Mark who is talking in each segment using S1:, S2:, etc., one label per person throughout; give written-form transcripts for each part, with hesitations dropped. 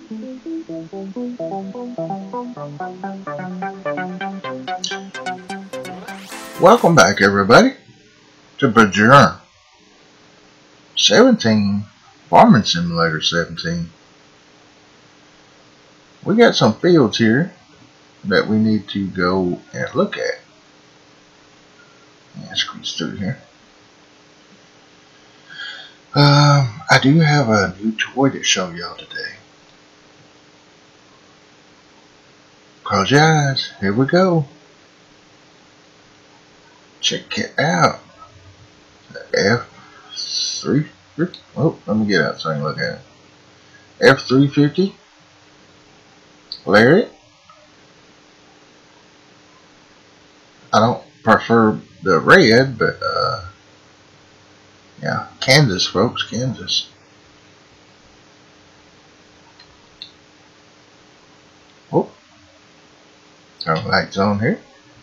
S1: Welcome back, everybody, to Bajur 17, Farming Simulator 17. We got some fields here that we need to go and look at. Yeah, squeeze through here. I do have a new toy to show y'all today. Close your eyes. Here we go. Check it out. The F3. Oh, let me get out so I can look at it. F350. Lariat. I don't prefer the red, but yeah, Kansas, folks, Kansas. Oh, got lights on here.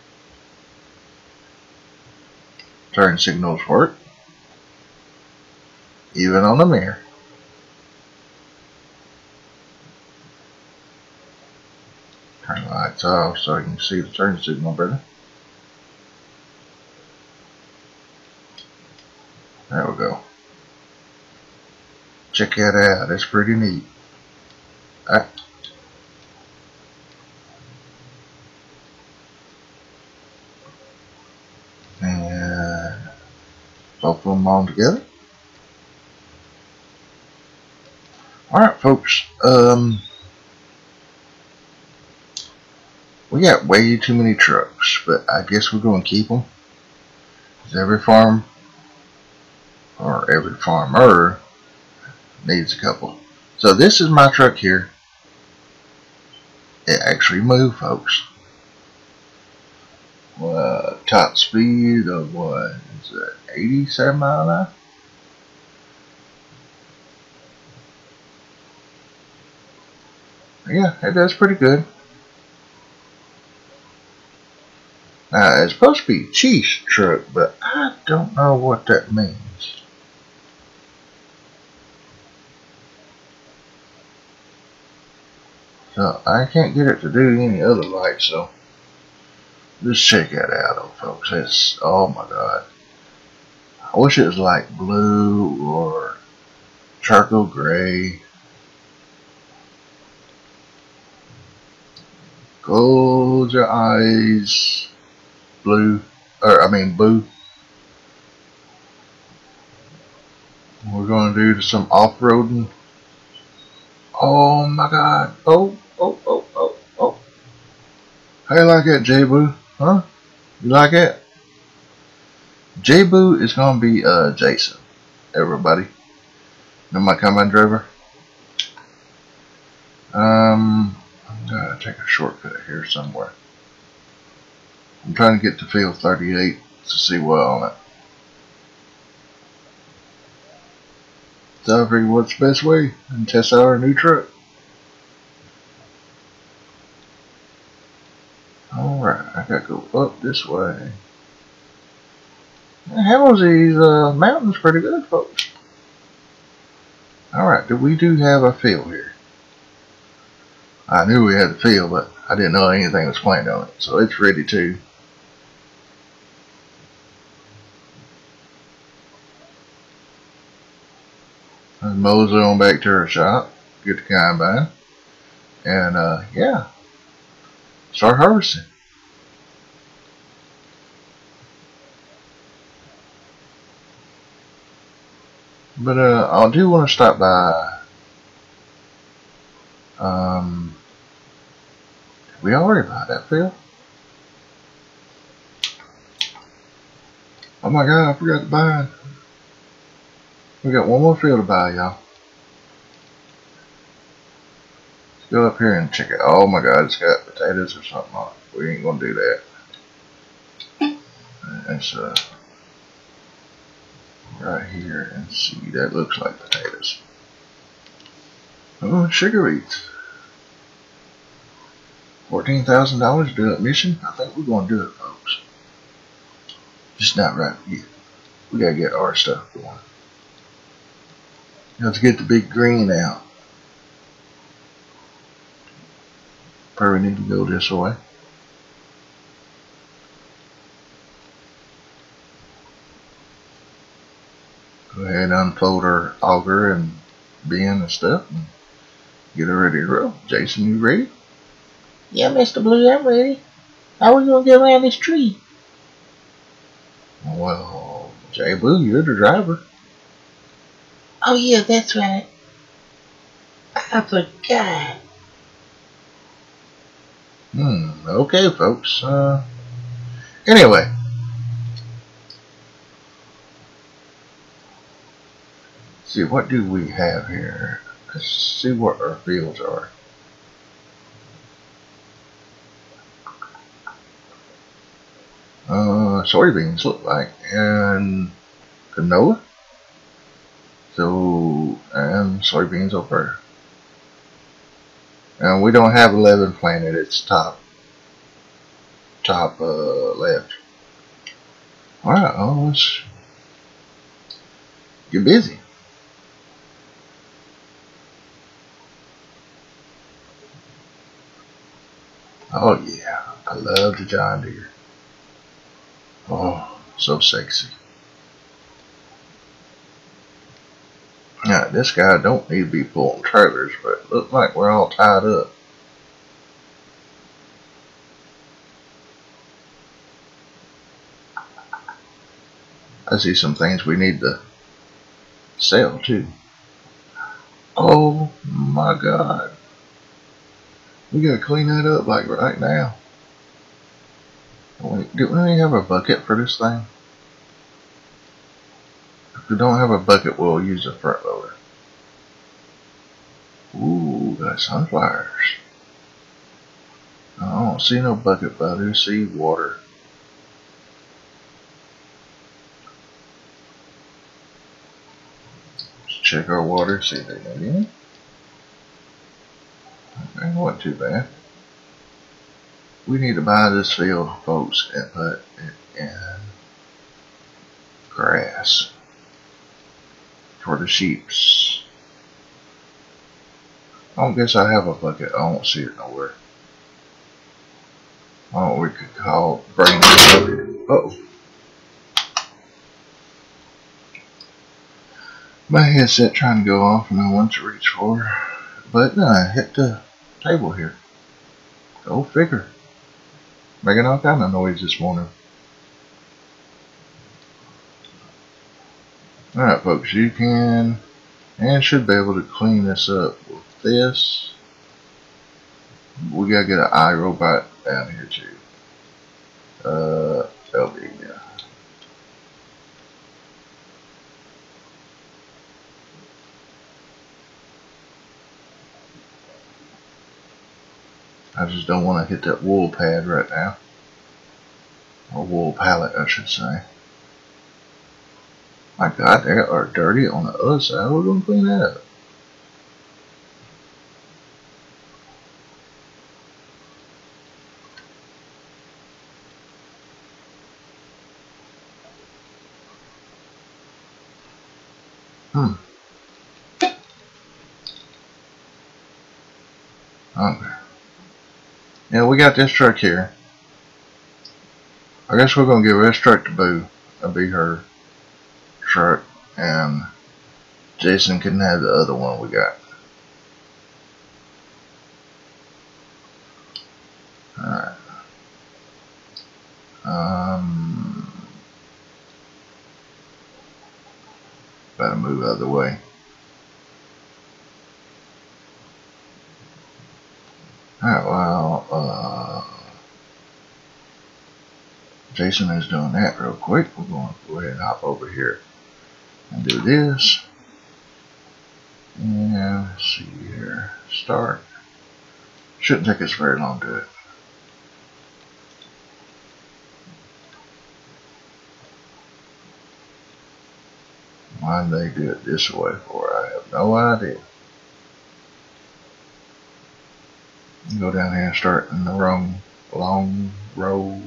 S1: Turn signals work, even on the mirror. Turn the lights off so I can see the turn signal better. There we go. Check that out. That's pretty neat. Alright. And both of them on together. Alright, folks. We got way too many trucks, but I guess we're going to keep them. Because every farm, or every farmer, needs a couple. So this is my truck here. It actually moved, folks. Top speed of what is it? 87 miles an hour? Yeah, it does pretty good. It's supposed to be Chief's truck, but I don't know what that means. So I can't get it to do any other lights, so just check that out, though, folks. It's, oh my god. I wish it was like blue or charcoal gray. Close your eyes. Blue. Boo. We're going to do some off-roading. Oh my god. Oh. How you like that, J-Boo? Huh? You like it? J-Boo is going to be Jason. Everybody. Know my combine driver? I'm going to take a shortcut here somewhere. I'm trying to get to field 38 to see what on it. So I figured what's the best way and test out our new truck. Alright, I gotta go up this way. It handles these mountains pretty good, folks. Alright, we do have a field here. I knew we had a field, but I didn't know anything was planned on it. So it's ready to. Let's mosey on back to our shop, get the combine, and yeah, start harvesting. But I do want to stop by. Did we already buy that field? Oh my god, I forgot to buy it. We got one more field to buy, y'all. Let's go up here and check it. Oh my god, it's got potatoes or something on it. We ain't gonna do that. That's right here and see. That looks like potatoes. Oh, sugar beets. $14,000 to do that mission? I think we're going to do it, folks. Just not right yet. We got to get our stuff going. Let's get the big green out. Probably need to go this way. Go ahead and unfold our auger and bin and stuff and get her ready to roll. Jason, you ready?
S2: Yeah, Mr. Blue, I'm ready. How are we gonna get around this tree?
S1: Well, Jay Blue, you're the driver.
S2: Oh yeah, that's right. I forgot.
S1: Okay, folks. Anyway. See, what do we have here? Let's see what our fields are. Soybeans look like, and canola. So, and soybeans over. And we don't have 11 planted. It's top left. All right, let's get busy. Oh yeah, I love the John Deere. Oh, so sexy. Now, this guy don't need to be pulling trailers, but it looks like we're all tied up. I see some things we need to sell too. Oh my God. We gotta clean that up like right now. Do we have a bucket for this thing? If we don't have a bucket, we'll use a front loader. Ooh, got sunflowers. I don't see no bucket, but I do see water. Let's check our water, see if there's any in it. Okay, wasn't too bad. We need to buy this field, folks, and put it in grass for the sheeps. I don't guess I have a bucket. I don't see it nowhere. Oh, we could bring this up here. Uh-oh. My headset trying to go off and I want to reach for, but no, I hit the table here. Go figure. Making all kind of noise this morning. Alright folks, you can and should be able to clean this up with this. We gotta get an iRobot down here too. LB, yeah. I just don't want to hit that wool pad right now. Or wool pallet, I should say. My God, they are dirty on the other side. We're going to clean that up. Okay. Yeah, we got this truck here. I guess we're going to give this truck to Boo. That'll be her truck. And Jason can have the other one we got. Alright. Better move out of the way. Alright, well, Jason is doing that real quick. We're going to go ahead and hop over here and do this. And let's see here. Start. Shouldn't take us very long to do it. Why they do it this way for? I have no idea. You go down here and start in the wrong long rows.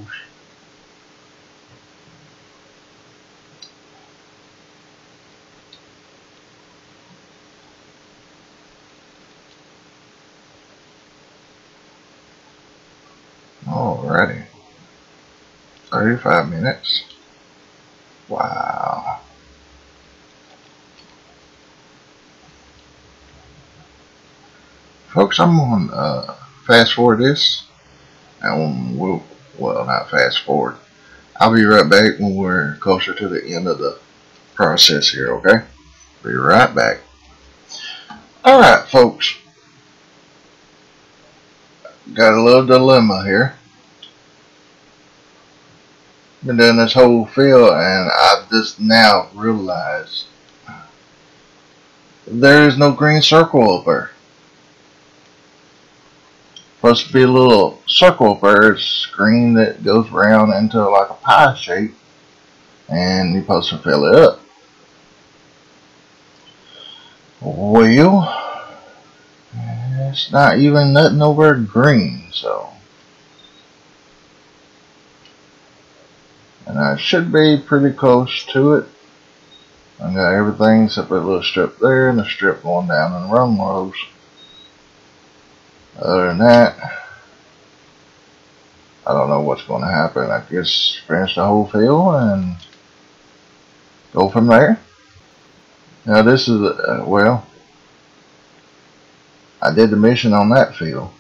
S1: Alrighty. 35 minutes. Wow. Folks, I'm going to fast forward this. And well, not fast forward. I'll be right back when we're closer to the end of the process here, okay? Be right back. Alright, folks. Got a little dilemma here. Been doing this whole field and I just now realized there is no green circle up there. Supposed to be a little circle up there. It's green that goes around into like a pie shape and you're supposed to fill it up. Well, it's not even nothing over green, so. And I should be pretty close to it. I got everything except that little strip there and the strip going down in the rung rows. Other than that, I don't know what's going to happen. I guess finish the whole field and go from there. Now this is, well, I did the mission on that field.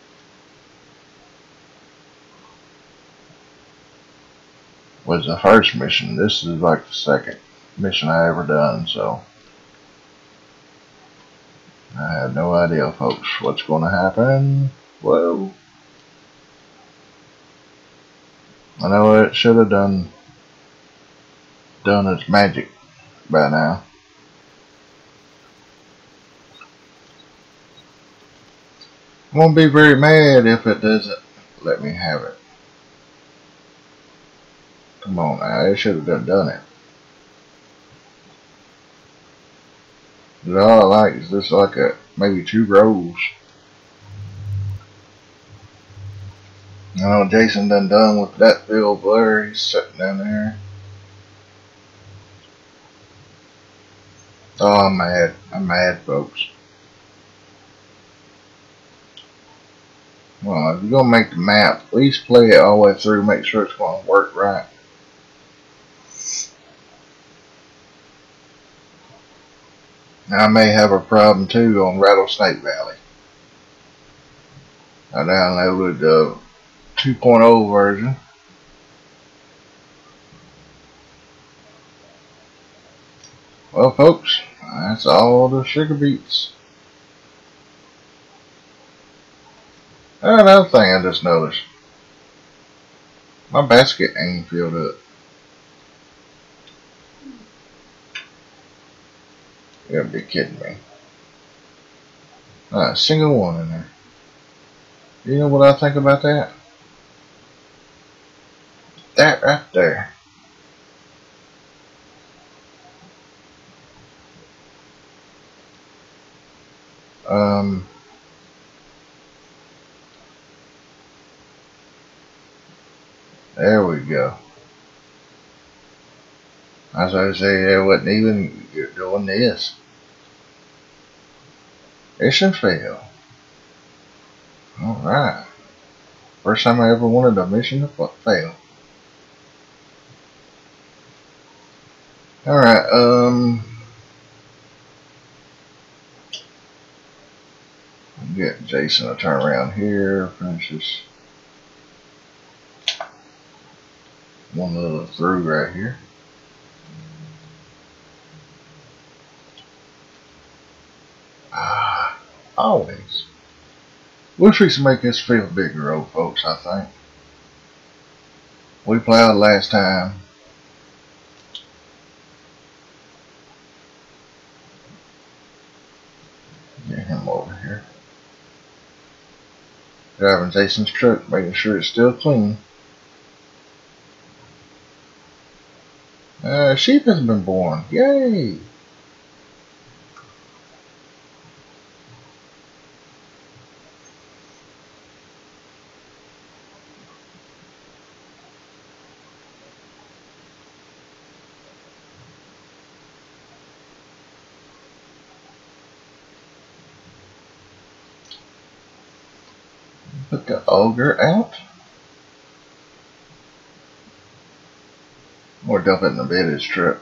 S1: Was the first mission. This is like the second mission I ever done, so I have no idea, folks, what's going to happen. Whoa. I know it should have done its magic by now. I won't be very mad if it doesn't let me have it. Come on now, it should have done it. But all I like is just like maybe 2 rows. I know Jason done with that field there. He's sitting down there. Oh, I'm mad. I'm mad, folks. Well, if you're going to make the map, at least play it all the way through. Make sure it's going to work right. Now, I may have a problem too on Rattlesnake Valley. I downloaded the 2.0 version. Well, folks, that's all the sugar beets. Another thing I just noticed. My basket ain't filled up. You gotta be kidding me. Not a single one in there. You know what I think about that? That right there. There we go. As I say, I wasn't even doing this. Mission fail. Alright. First time I ever wanted a mission to fail. Alright, get Jason to turn around here, finish this one little through right here. Always. We'll fix to make this field bigger, old folks, I think. We plowed last time. Get him over here. Driving Jason's truck, making sure it's still clean. Sheep has been born. Yay! Put the ogre out. Or dump it in the bed of his truck.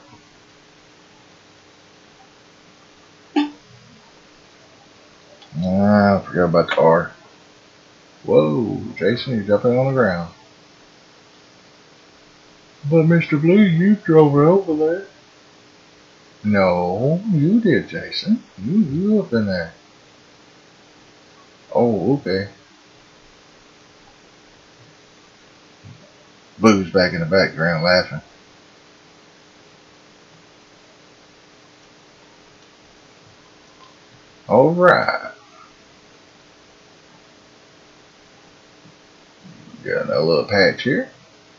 S1: I forgot about the car. Whoa, Jason, you're jumping on the ground. But Mr. Blue, you drove her over there. No, you did, Jason. You up in there. Oh, okay. Boo's back in the background laughing. All right. Got another little patch here.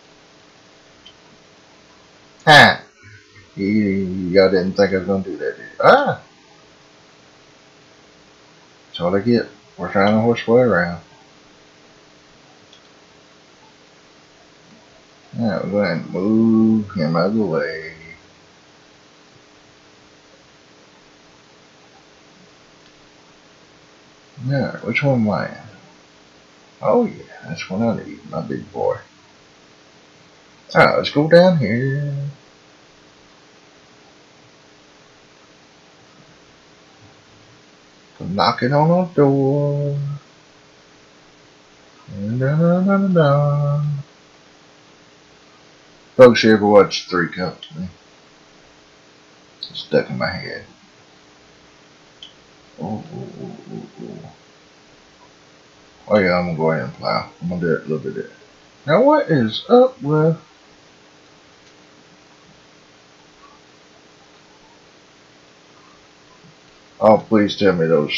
S1: Ha! Y'all didn't think I was going to do that, did you? Ah! That's all I get. We're trying to horseway around. Alright, we're going to move him out of the way. Alright, which one am I in? Oh yeah, that's one I need, my big boy. Alright, let's go down here. I'm knocking on the door. Dun, dun, dun, dun. Folks, you ever watch Three Company? It's stuck in my head. Oh, oh, oh, oh, oh. Oh yeah, I'm gonna go ahead and plow. I'm gonna do it a little bit there. Now what is up with... Oh, please tell me those...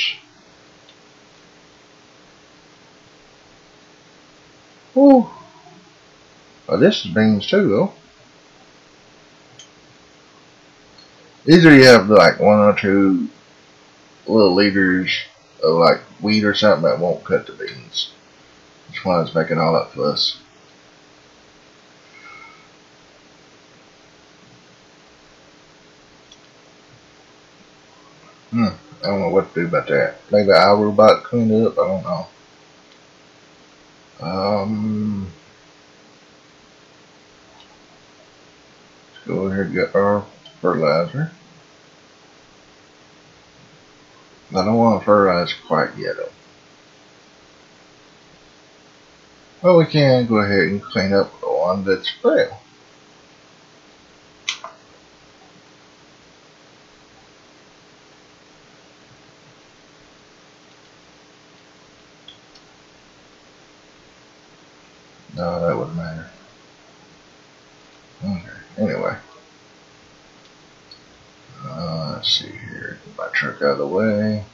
S1: Ooh. Oh, this is beans too, though. Either you have like one or two little liters of like wheat or something that won't cut the beans. Which one is making all that fuss? I don't know what to do about that. Maybe iRobot clean it up. I don't know. Let's go ahead and get our fertilizer. I don't want to fertilize quite yet, though. Well, we can go ahead and clean up the one that's failed. No, that wouldn't matter. Okay, anyway. Let's see here. Get my truck out of the way.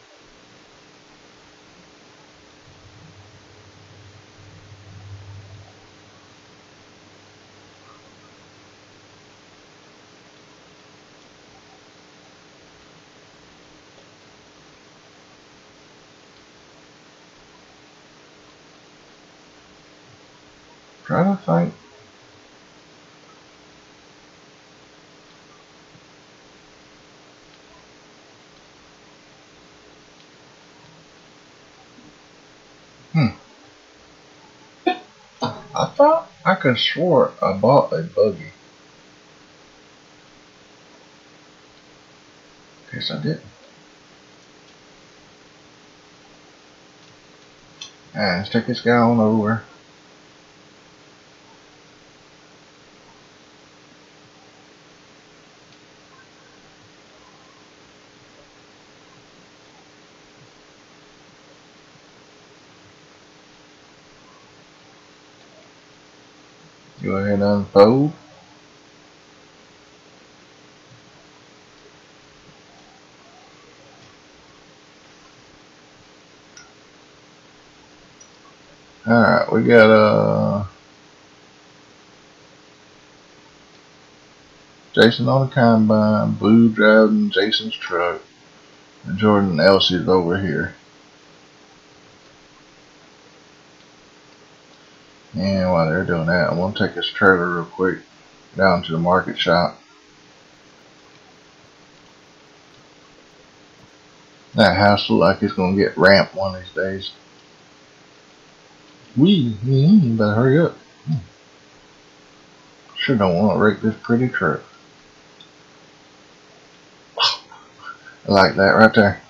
S1: Trying to think. I thought I could swore I bought a buggy. Guess I didn't. Alright, let's take this guy on over. Go ahead and unfold. Alright, we got Jason on the combine, Blue driving Jason's truck, and Jordan and Elsie's over here. And while they're doing that, I'm going to take this trailer real quick down to the market shop. That house looks like it's going to get ramped one of these days. You better hurry up. Sure don't want to wreck this pretty truck. I like that right there.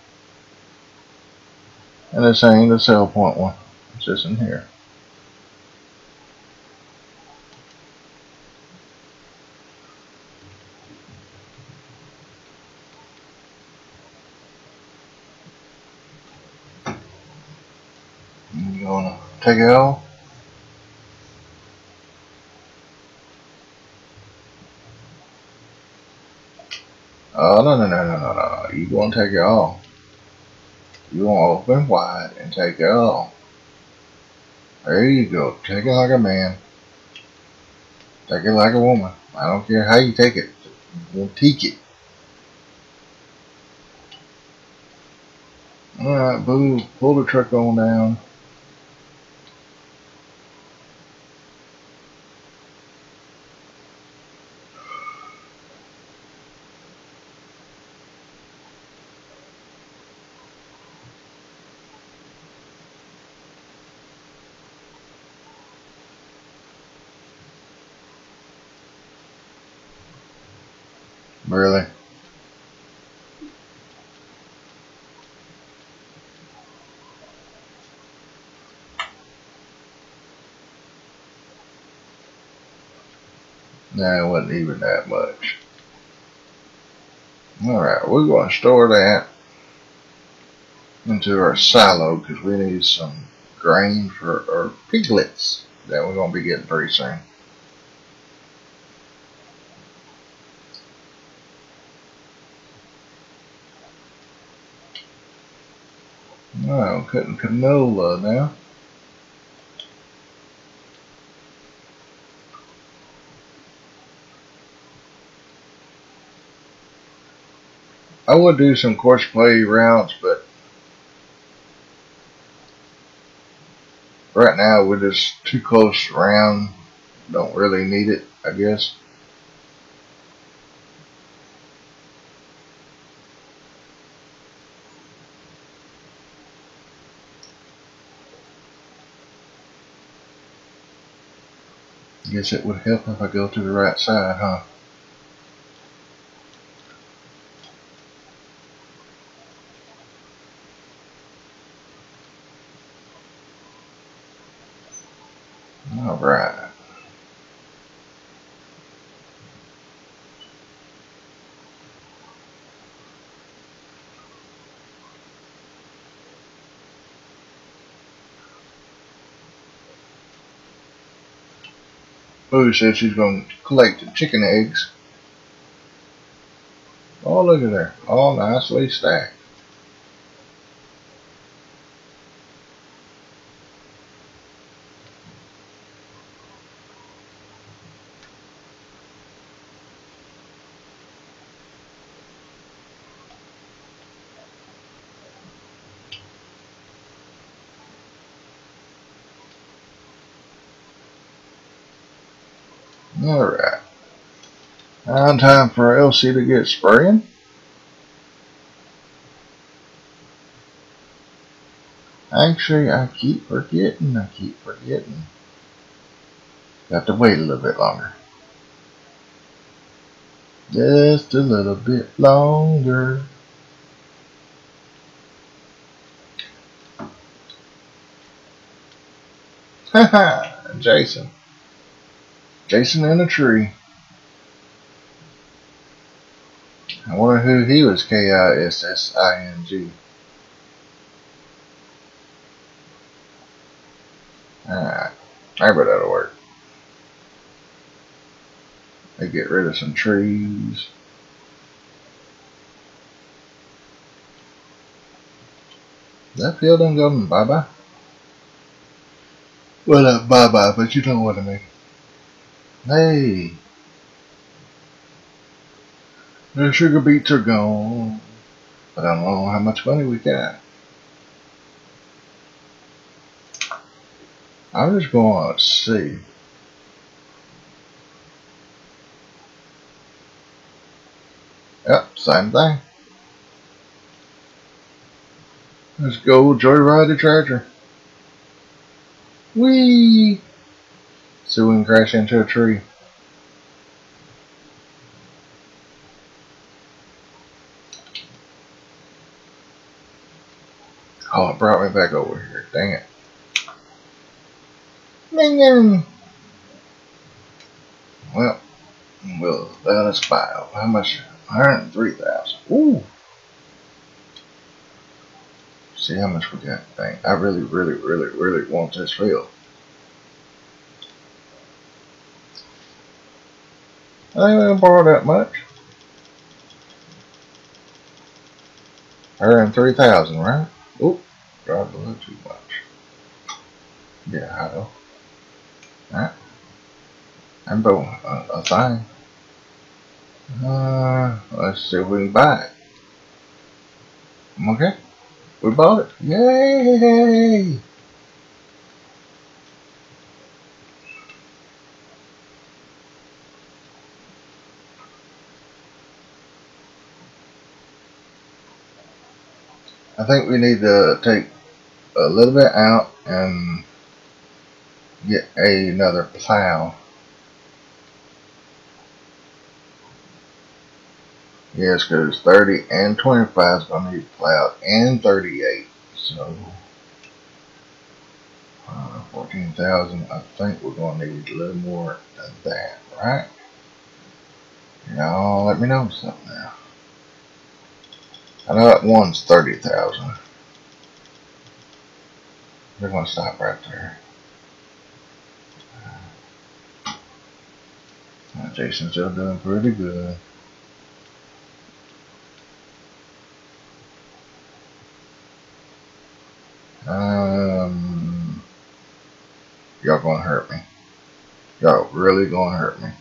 S1: And this ain't the sell point one. It's just in here. You wanna take it off? Oh, no. You want to take it off. You want to open wide and take it off. There you go. Take it like a man. Take it like a woman. I don't care how you take it. You'll take it. Alright, boo. Pull the truck on down. Really? No, it wasn't even that much. Alright, we're going to store that into our silo because we need some grain for our piglets that we're going to be getting pretty soon. Oh, cutting canola now. I would do some coarse clay routes, but right now we're just too close around. Don't really need it, I guess. Guess it would help if I go to the right side, huh? Alright. Boo said she's going to collect the chicken eggs. Oh, look at there. All nicely stacked. Alright. Now time for Elsie to get spraying. Actually, I keep forgetting. Got to wait a little bit longer. Just a little bit longer. Haha, Jason. Jason in a tree. I wonder who he was, K-I-S-S-I-N-G. Alright, maybe that'll work. They get rid of some trees. That field done go bye-bye? Well, not bye-bye, but you know what I mean. Hey. The sugar beets are gone. But I don't know how much money we got. I'm just going to see. Yep, same thing. Let's go joyride the tractor. Whee! So we can crash into a tree. Oh, it brought me back over here. Dang it.
S2: Minion.
S1: Well, let us buy. How much? 103,000. Ooh. See how much we got. Dang. I really, really, really, really want this field. I ain't gonna borrow that much. 103,000, right? Oop. Dropped a little too much. Yeah, I know. Alright. I'm both a thing. Let's see if we can buy it. Okay. We bought it. Yay! I think we need to take a little bit out and get another plow. Yes, because 30 and 25 is going to need plowed, and 38. So, 14,000. I think we're going to need a little more than that, right? Y'all let me know something now. I know that one's 30,000. We're going to stop right there. Jason's still doing pretty good. Y'all gonna hurt me. Y'all really gonna hurt me.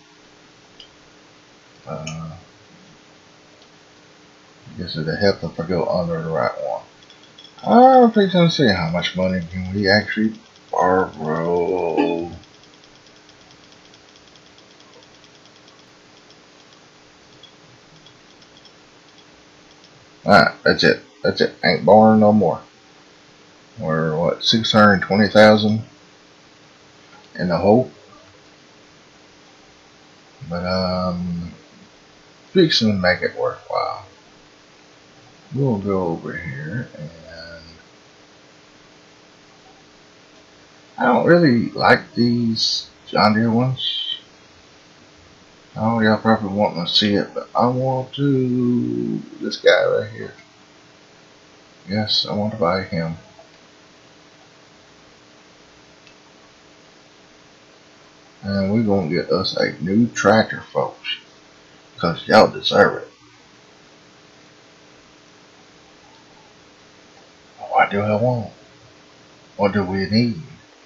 S1: I guess it'll help if I go under the right one. I'm fixing to see how much money can we actually borrow. Alright, that's it. That's it. Ain't borrowing no more. We're what, 620,000 in the hole? But fixing to make it worthwhile. We'll go over here and I don't really like these John Deere ones. Oh, y'all probably wanting to see it, but I want to. This guy right here. Yes, I want to buy him. And we're going to get us a new tractor, folks. Because y'all deserve it. What do I want? What do we need?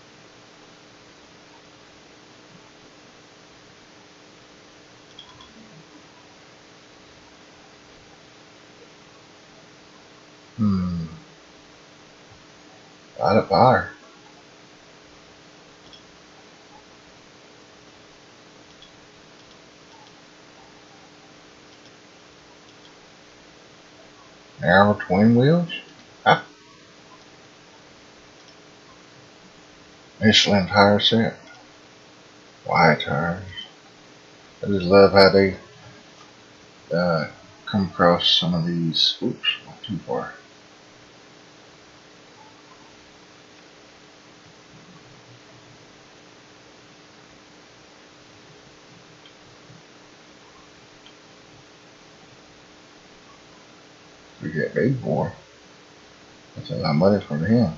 S1: Light a fire. Narrow twin wheels. Ah. Michelin tire set. Wide tires. I just love how they come across some of these. Oops, not too far. We get big boy. That's a lot of money from him.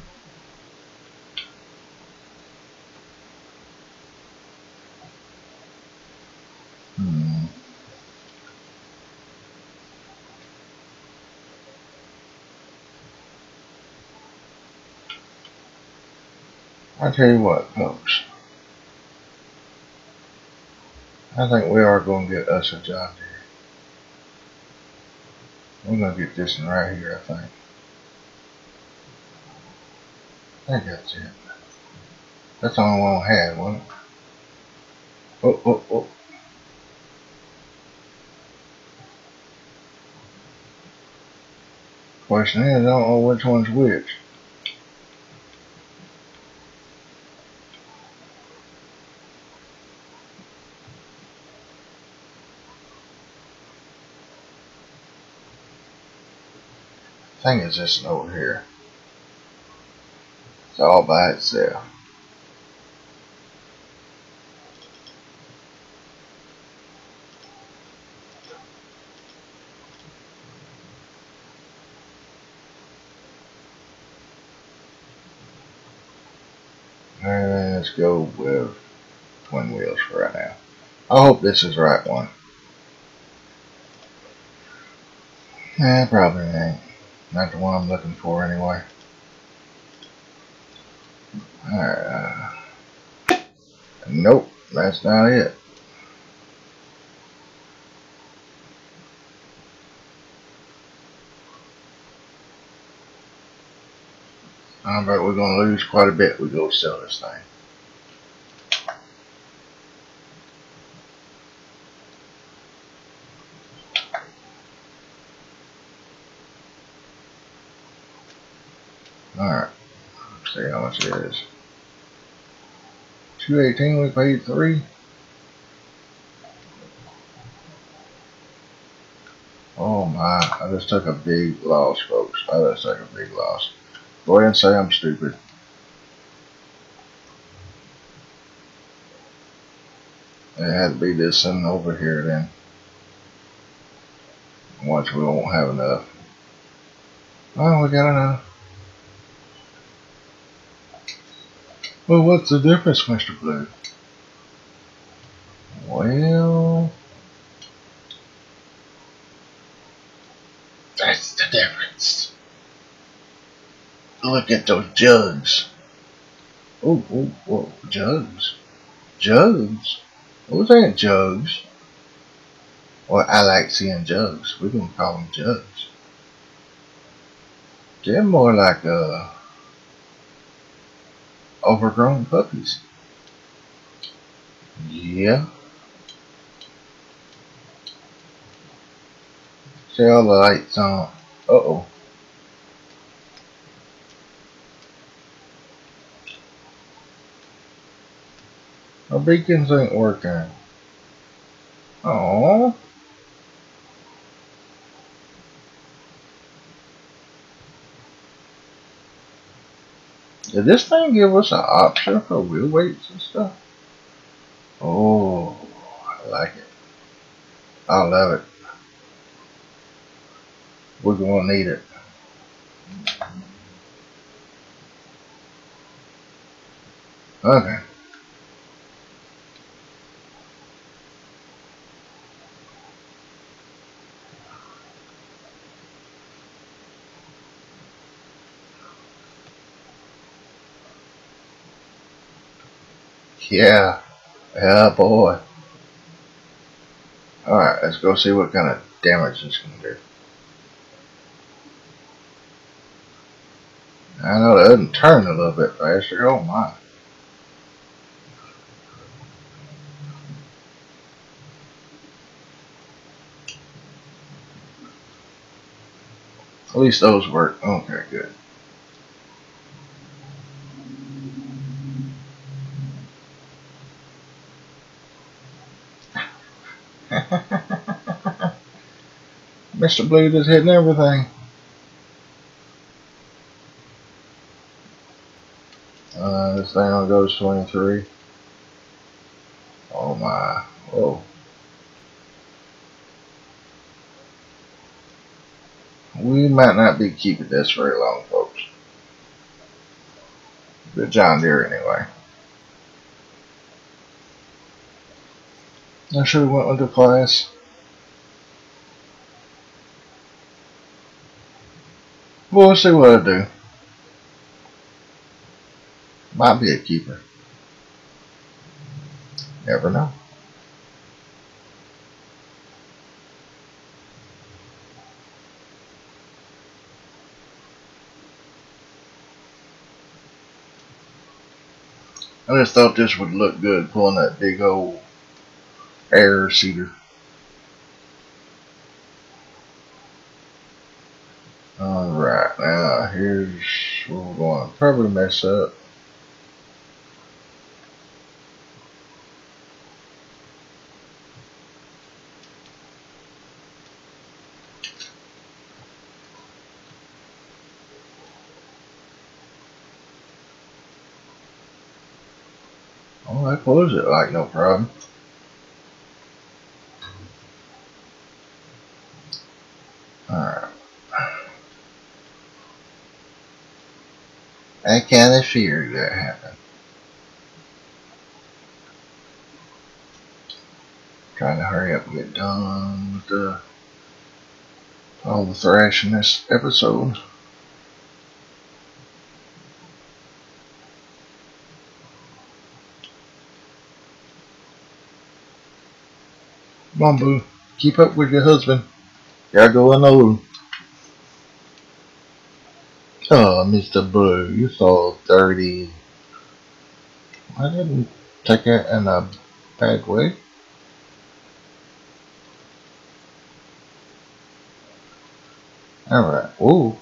S1: I tell you what, folks. I think we are going to get us a John Deere. We're going to get this one right here, I think. I think that's it. That's the only one I had, wasn't it? Oh. Question is, I don't know which one's which. I think it's this one over here. all by itself. And let's go with twin wheels for right now. I hope this is the right one. Probably ain't. Not the one I'm looking for anyway. Alright. Nope, that's not it. I bet we're going to lose quite a bit if we go sell this thing. Alright, let's see how much it is. 218, we paid 3. Oh my, I just took a big loss, folks. I just took a big loss. Go ahead and say I'm stupid. It had to be this one over here then. Watch, we won't have enough. Oh, we got enough. Well, what's the difference, Mr. Blue? Well, that's the difference. Look at those jugs. Oh, oh, oh, jugs. Jugs? Those ain't jugs. Well, I like seeing jugs. We can call them jugs. They're more like overgrown puppies. Yeah. See all the lights on. Uh-oh. Our beacons ain't working. Oh. Did this thing give us an option for wheel weights and stuff? Oh, I like it. I love it. We're going to need it. Okay. Yeah. Yeah, boy. Alright, let's go see what kind of damage this can do. I know it doesn't turn a little bit faster. Oh my. At least those work. Okay, good. Mr. Blue just hitting everything. This thing only goes 23. Oh my. Whoa. We might not be keeping this very long, folks. The John Deere, anyway. I should have went with the class. Well, we'll see what I do. Might be a keeper. Never know. I just thought this would look good pulling that big old air seeder. Alright, now here's where we're going to probably mess up. Oh, that closed it like no problem. Alright. I kind of feared that happened. Trying to hurry up and get done with all the thrashing this episode. Come on, boo. Keep up with your husband. Gotta go alone. Oh, Mr. Blue, you're so dirty. I didn't take it in a bad way. Alright, whoa.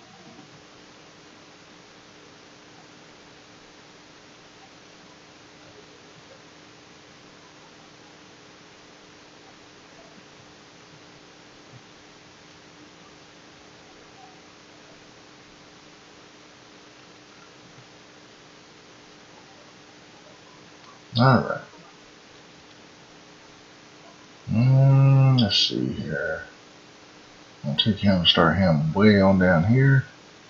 S1: Alright. Let's see here. I'll take him and start him way on down here.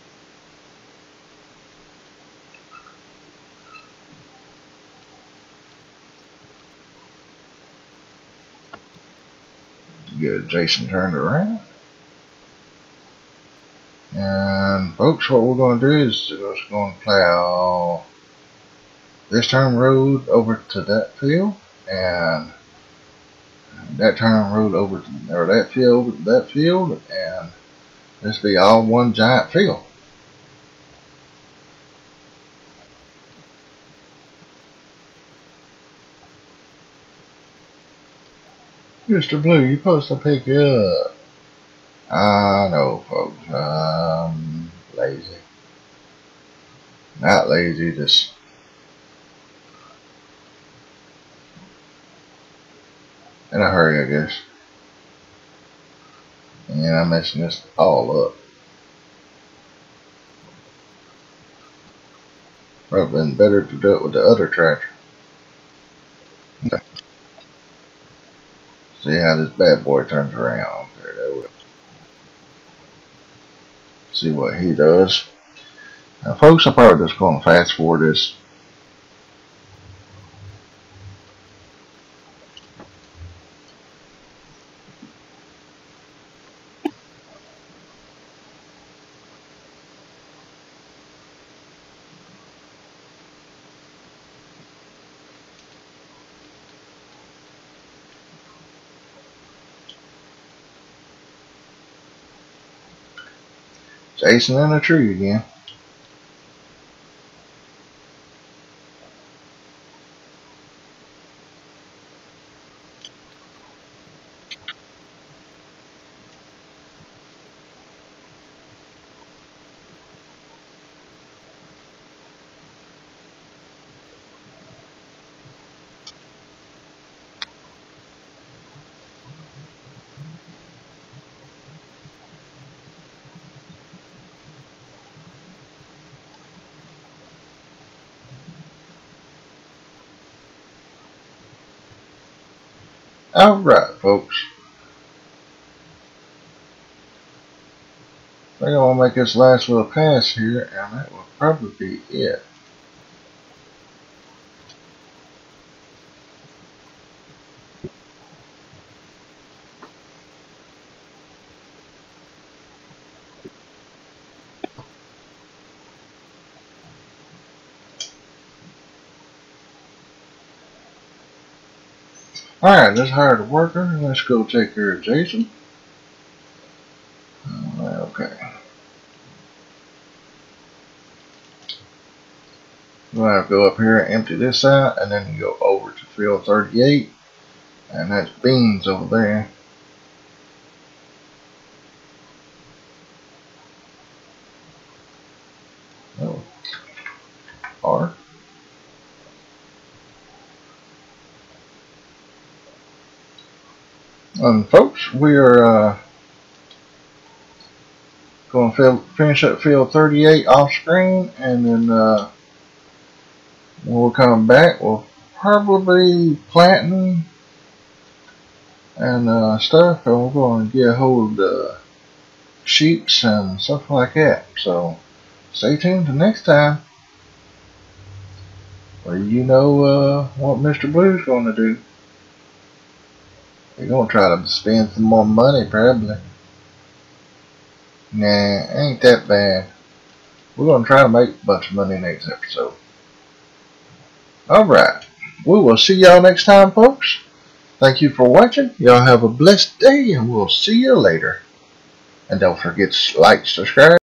S1: Get Jason turned around. And folks, what we're going to do is just going to plow this turn road over to that field, and that turn road over to, or that field over to that field, and this be all one giant field. Mr. Blue, you're supposed to pick it up. I know, folks. I'm lazy. Not lazy, just in a hurry, I guess. And I'm messing this all up. Would have been better to do it with the other tractor. Okay. See how this bad boy turns around. See what he does. Now, folks, I'm probably just going to fast forward this. Jason in a tree again. Alright, folks. I think I want to make this last little pass here, and that will probably be it. Alright, let's hire the worker. Let's go take care of Jason. Okay. We'll have to go up here and empty this out, and then you go over to field 38, and that's beans over there. Oh. R. Folks, we are going to finish up field 38 off screen, and then when we'll come back, we'll probably planting and stuff, and we're going to get a hold of the sheeps and stuff like that. So stay tuned to next time, where you know what Mr. Blue's going to do. He's going to try to spend some more money, probably. Nah, ain't that bad. We're going to try to make a bunch of money next episode. Alright, we will see y'all next time, folks. Thank you for watching. Y'all have a blessed day, and we'll see you later. And don't forget to like, subscribe.